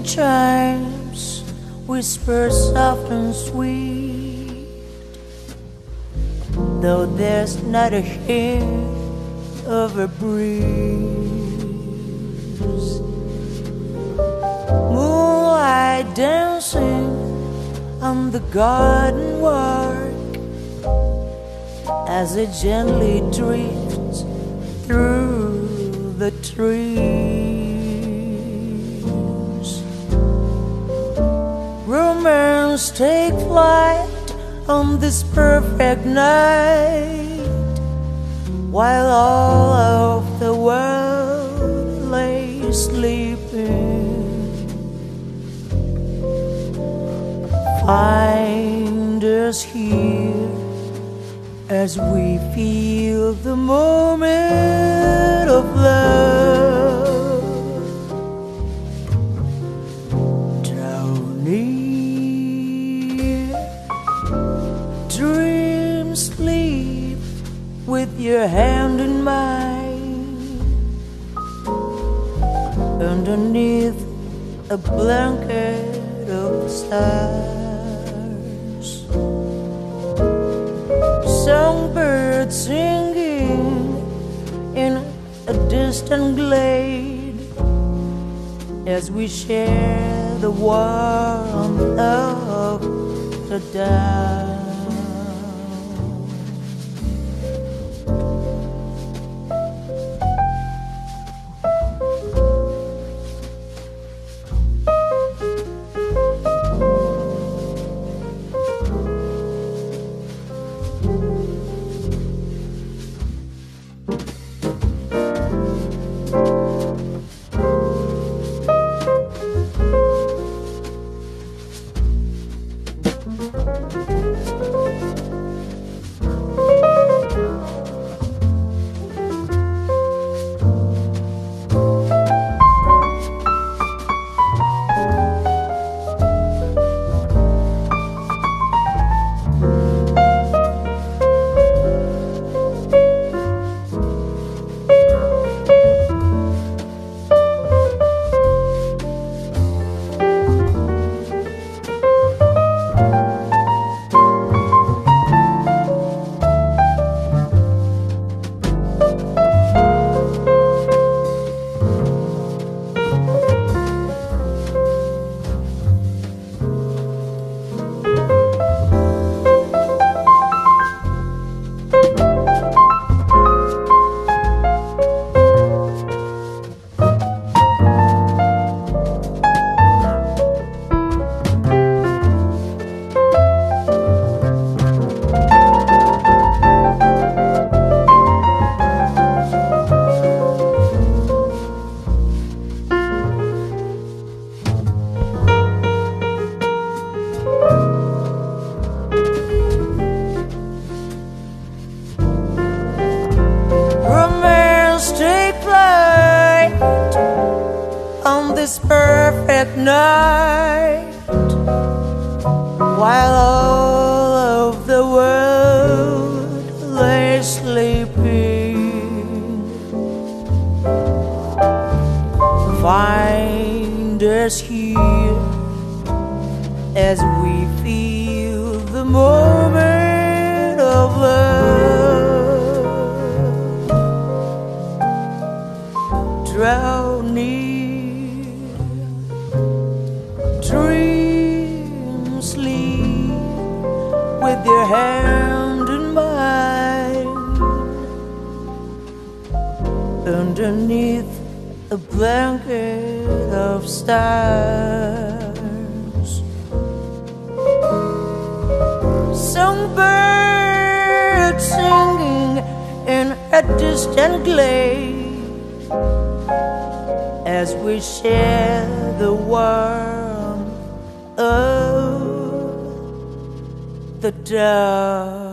chimes whisper soft and sweet, though there's not a hint of a breeze. Moonlight dancing on the garden walk as it gently drifts through the trees. Romance take flight on this perfect night, while all of the world lay sleeping. Find us here as we feel the moment of love. Draw near, dream sleep with your hand in mine, underneath a blanket of stars. Songbirds singing in a distant glade as we share the warmth of the dawn. This perfect night, while all of the world lay sleeping. Find us here as we feel the moment of love. Draw near, dream sleep with your hand in mine, underneath a blanket of stars. Songbirds singing in a distant glade as we share the warmth of the dark.